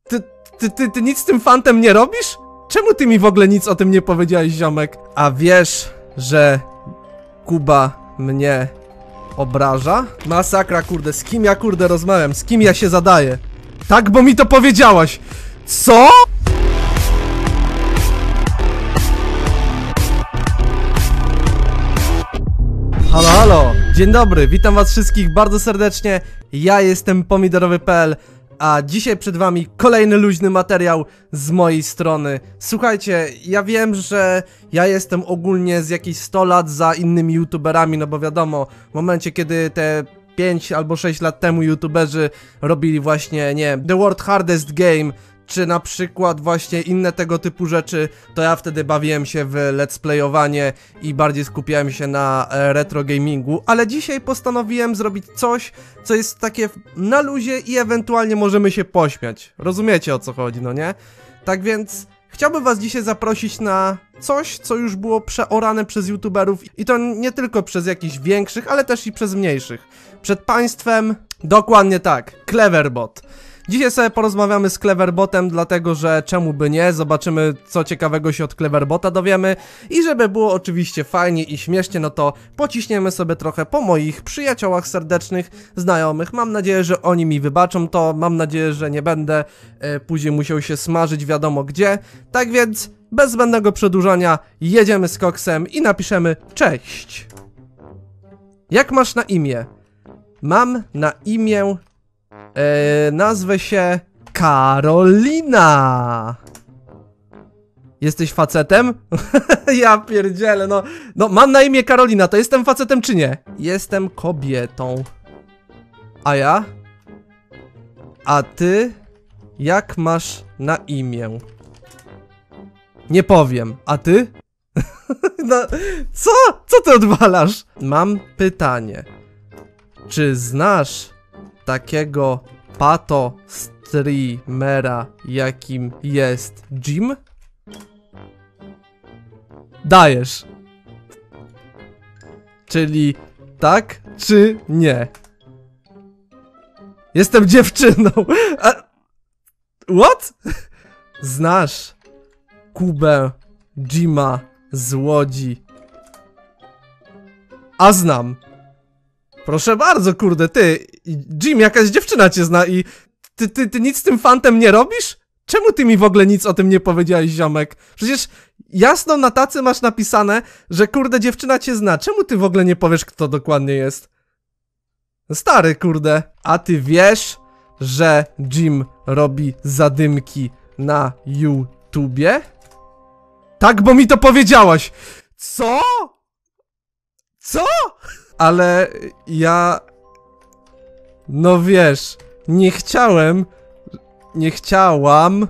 Ty nic z tym fantem nie robisz? Czemu ty mi w ogóle nic o tym nie powiedziałeś, ziomek? A wiesz, że Kuba mnie obraża? Masakra, kurde, z kim ja, kurde, rozmawiam? Z kim ja się zadaję? Tak, bo mi to powiedziałaś! Co? Halo, halo! Dzień dobry, witam was wszystkich bardzo serdecznie. Ja jestem Pomidorowy.pl, a dzisiaj przed wami kolejny luźny materiał z mojej strony. Słuchajcie, ja wiem, że ja jestem ogólnie z jakieś 100 lat za innymi youtuberami, no bo wiadomo, w momencie kiedy te 5 albo 6 lat temu youtuberzy robili właśnie, nie wiem, The World Hardest Game, czy na przykład właśnie inne tego typu rzeczy, to ja wtedy bawiłem się w let's playowanie i bardziej skupiałem się na retro gamingu, ale dzisiaj postanowiłem zrobić coś, co jest takie na luzie i ewentualnie możemy się pośmiać. Rozumiecie, o co chodzi, no nie? Tak więc chciałbym was dzisiaj zaprosić na coś, co już było przeorane przez youtuberów i to nie tylko przez jakichś większych, ale też i przez mniejszych. Przed państwem, dokładnie tak, Cleverbot. Dzisiaj sobie porozmawiamy z Cleverbotem, dlatego że czemu by nie, zobaczymy co ciekawego się od Cleverbota dowiemy i żeby było oczywiście fajnie i śmiesznie, no to pociśniemy sobie trochę po moich przyjaciołach serdecznych, znajomych. Mam nadzieję, że oni mi wybaczą to, mam nadzieję, że nie będę później musiał się smażyć wiadomo gdzie. Tak więc bez zbędnego przedłużania jedziemy z koksem i napiszemy cześć. Jak masz na imię? Mam na imię... nazwę się Karolina. Jesteś facetem? Ja pierdzielę, no mam na imię Karolina, to jestem facetem czy nie? Jestem kobietą. A ja? A ty? Jak masz na imię? Nie powiem, a ty? No, co? Co ty odwalasz? Mam pytanie. Czy znasz takiego pato streamera, jakim jest Jim? Dajesz. Czyli tak czy nie? Jestem dziewczyną. What? Znasz Kubę Jima z Łodzi? A znam. Proszę bardzo, kurde, ty, Jim, jakaś dziewczyna cię zna i ty nic z tym fantem nie robisz? Czemu ty mi w ogóle nic o tym nie powiedziałeś, ziomek? Przecież jasno na tacy masz napisane, że kurde dziewczyna cię zna. Czemu ty w ogóle nie powiesz, kto dokładnie jest? Stary, kurde. A ty wiesz, że Jim robi zadymki na YouTubie? Tak, bo mi to powiedziałaś. Co? Co? Ale ja... No wiesz, nie chciałam,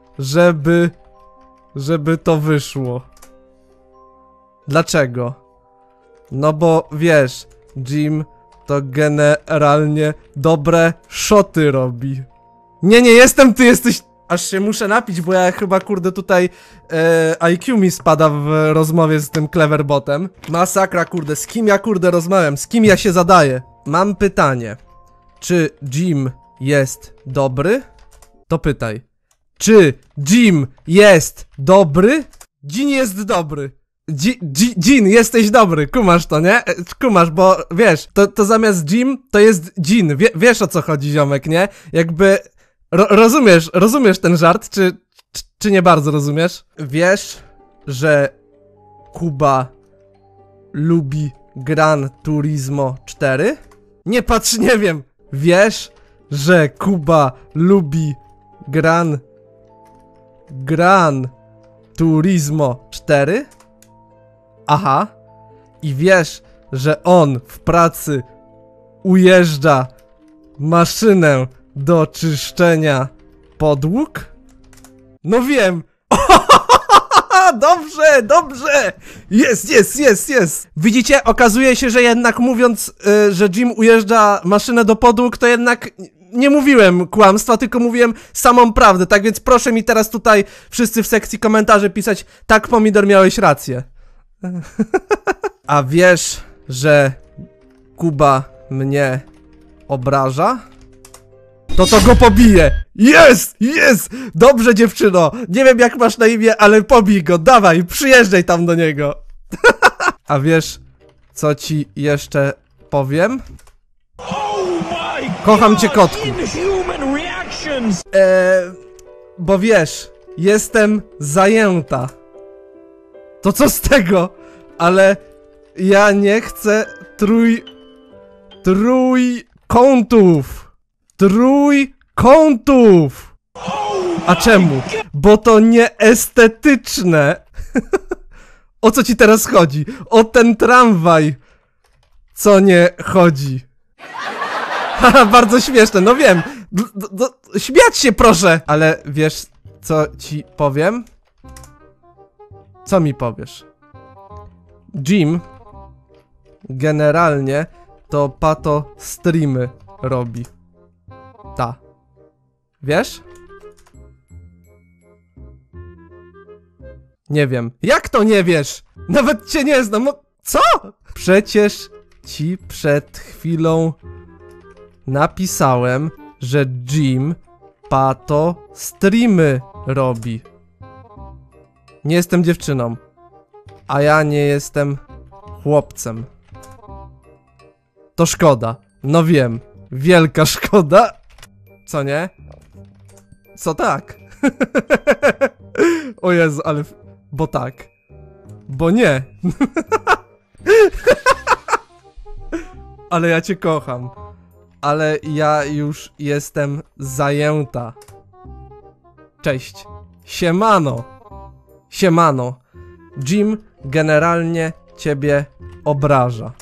żeby to wyszło. Dlaczego? No bo wiesz, Jim to generalnie dobre szoty robi. Nie jestem, ty jesteś... Aż się muszę napić, bo ja chyba kurde tutaj IQ mi spada w rozmowie z tym Cleverbotem. Masakra, kurde, z kim ja kurde rozmawiam, z kim ja się zadaję? Mam pytanie. Czy Jim jest dobry? To pytaj. Czy Jim jest dobry? Jin jest dobry. Jin, jesteś dobry, kumasz to, nie? Kumasz, bo wiesz, to zamiast Jim to jest Jin. Wiesz o co chodzi, ziomek, nie? Jakby... Rozumiesz ten żart, czy nie bardzo rozumiesz? Wiesz, że Kuba lubi Gran Turismo 4? Nie patrz, nie wiem. Wiesz, że Kuba lubi Gran Turismo 4? Aha. I wiesz, że on w pracy ujeżdża maszynę do czyszczenia podłóg? No wiem. Dobrze. Jest. Widzicie, okazuje się, że jednak mówiąc, że Jim ujeżdża maszynę do podłóg, to jednak nie mówiłem kłamstwa, tylko mówiłem samą prawdę. Tak więc proszę mi teraz tutaj wszyscy w sekcji komentarzy pisać: tak, Pomidor, miałeś rację. A wiesz, że Kuba mnie obraża? to go pobije. Jest! Jest! Dobrze, dziewczyno. Nie wiem, jak masz na imię, ale pobij go. Dawaj, przyjeżdżaj tam do niego. A wiesz, co ci jeszcze powiem? Kocham cię, kotku. Bo wiesz, jestem zajęta. To co z tego? Ale ja nie chcę trójkątów. Trójkątów. A czemu? Bo to nieestetyczne. O co ci teraz chodzi? O ten tramwaj, co nie chodzi. Haha, bardzo śmieszne, no wiem. Śmiać się proszę. Ale wiesz, co ci powiem? Co mi powiesz? Jim generalnie to pato streamy robi. Ta. Wiesz? Nie wiem. Jak to nie wiesz? Nawet cię nie znam. No, co? Przecież ci przed chwilą napisałem, że Jim pato streamy robi. Nie jestem dziewczyną. A ja nie jestem chłopcem. To szkoda. No wiem. Wielka szkoda. Co nie? Co tak? O Jezu, ale... Bo tak. Bo nie. Ale ja cię kocham. Ale ja już jestem zajęta. Cześć. Siemano. Siemano. Jim generalnie ciebie obraża.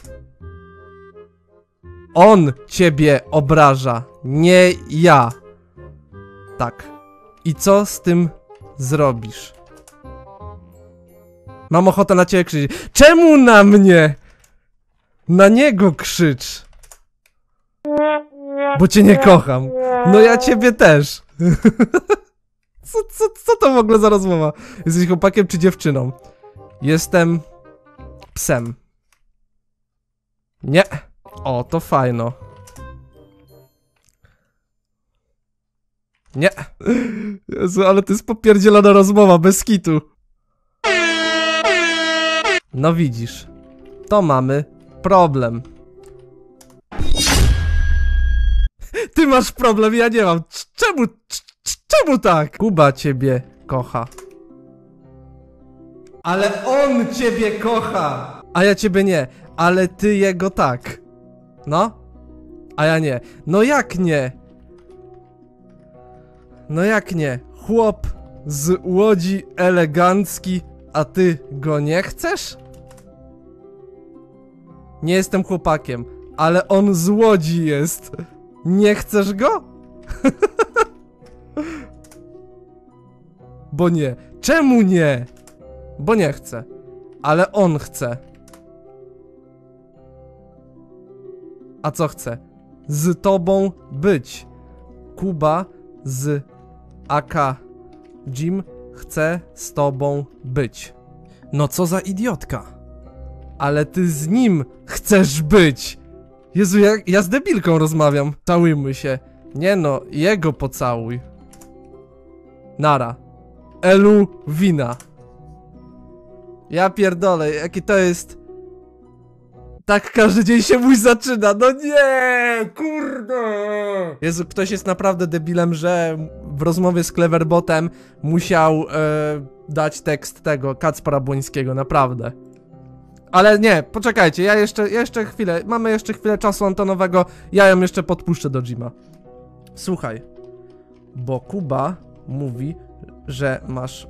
On ciebie obraża, nie ja. Tak. I co z tym zrobisz? Mam ochotę na ciebie krzyczeć. Czemu na mnie? Na niego krzycz. Bo cię nie kocham. No ja ciebie też. Co to w ogóle za rozmowa? Jesteś chłopakiem czy dziewczyną? Jestem psem. Nie. O, to fajno. Nie. Jezu, ale to jest popierdzielona rozmowa, bez kitu. No widzisz. To mamy problem. Ty masz problem, ja nie mam. Czemu tak? Kuba ciebie kocha. Ale on ciebie kocha! A ja ciebie nie. Ale ty jego tak. No? A ja nie. No jak nie? No jak nie? Chłop z Łodzi elegancki, a ty go nie chcesz? Nie jestem chłopakiem, ale on z Łodzi jest. Nie chcesz go? Bo nie. Czemu nie? Bo nie chcę. Ale on chce. A co chce? Z tobą być. Kuba z AK Jim chce z tobą być. No co za idiotka. Ale ty z nim chcesz być. Jezu, ja z debilką rozmawiam. Całujmy się. Nie no, jego pocałuj. Nara. Elu wina. Ja pierdolę, jakie to jest... Tak każdy dzień się mój zaczyna, no nie, kurde. Jezu, ktoś jest naprawdę debilem, że w rozmowie z Cleverbotem musiał dać tekst tego Kacpra Błońskiego, naprawdę. Ale nie, poczekajcie, ja jeszcze chwilę, mamy jeszcze chwilę czasu antenowego, ja ją jeszcze podpuszczę do Jima. Słuchaj, bo Kuba mówi, że masz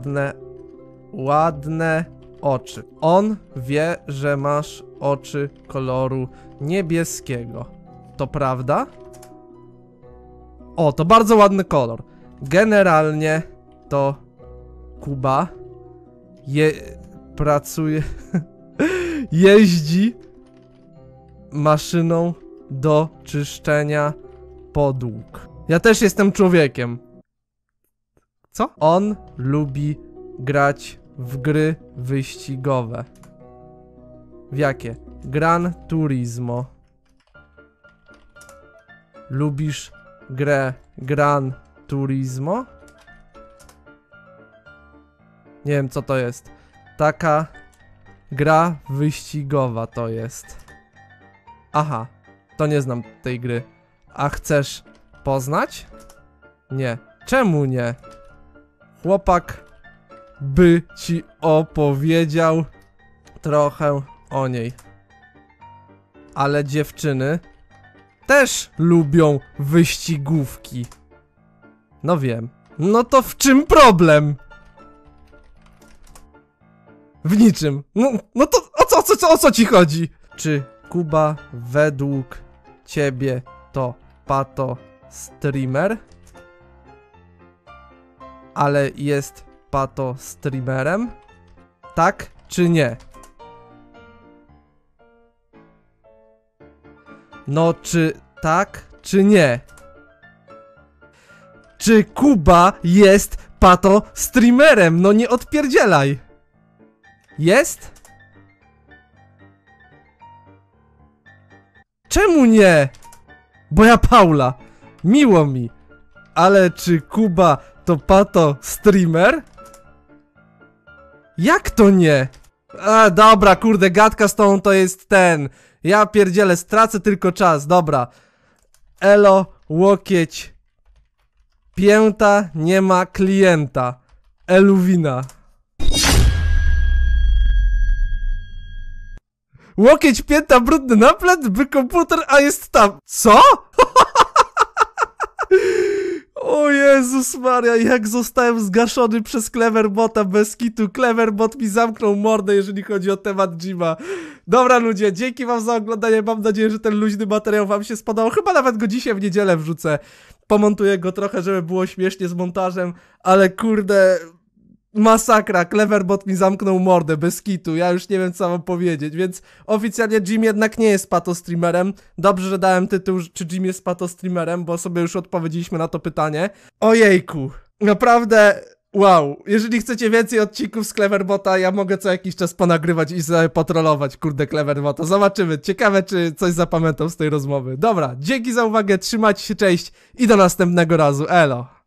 ładne oczy. On wie, że masz oczy koloru niebieskiego. To prawda? O, to bardzo ładny kolor. Generalnie to Kuba pracuje... jeździ maszyną do czyszczenia podłóg. Ja też jestem człowiekiem. Co? On lubi grać w gry wyścigowe. W jakie? Gran Turismo. Lubisz grę Gran Turismo? Nie wiem co to jest. Taka gra wyścigowa to jest. Aha, to nie znam tej gry. A chcesz poznać? Nie. Czemu nie? Chłopak by ci opowiedział trochę o niej. Ale dziewczyny też lubią wyścigówki. No wiem. No to w czym problem? W niczym. No to o co ci chodzi? Czy Kuba według ciebie to pato streamer? Ale jest pato streamerem? Tak czy nie? No czy tak czy nie? Czy Kuba jest pato streamerem? No nie odpierdzielaj. Jest? Czemu nie? Bo ja Paula. Miło mi. Ale czy Kuba to pato streamer? Jak to nie? A dobra, kurde, gadka z tą to jest ten. Ja pierdzielę, stracę tylko czas, dobra. Elo, łokieć. Pięta, nie ma klienta. Eluwina. Łokieć, pięta, brudny naplet, by komputer, a jest tam. Co? O Jezus Maria, jak zostałem zgaszony przez Cleverbota bez kitu. Cleverbot mi zamknął mordę, jeżeli chodzi o temat Jima. Dobra ludzie, dzięki wam za oglądanie, mam nadzieję, że ten luźny materiał wam się spodobał. Chyba nawet go dzisiaj w niedzielę wrzucę. Pomontuję go trochę, żeby było śmiesznie z montażem, ale kurde... Masakra, Cleverbot mi zamknął mordę, bez kitu, ja już nie wiem co mam powiedzieć, więc oficjalnie Jim jednak nie jest pato streamerem. Dobrze, że dałem tytuł, czy Jim jest pato streamerem, bo sobie już odpowiedzieliśmy na to pytanie. Ojejku, naprawdę, wow, jeżeli chcecie więcej odcinków z Cleverbota, ja mogę co jakiś czas ponagrywać i sobie potrolować, kurde, Cleverbota. Zobaczymy, ciekawe czy coś zapamiętam z tej rozmowy. Dobra, dzięki za uwagę, trzymajcie się, cześć i do następnego razu, elo.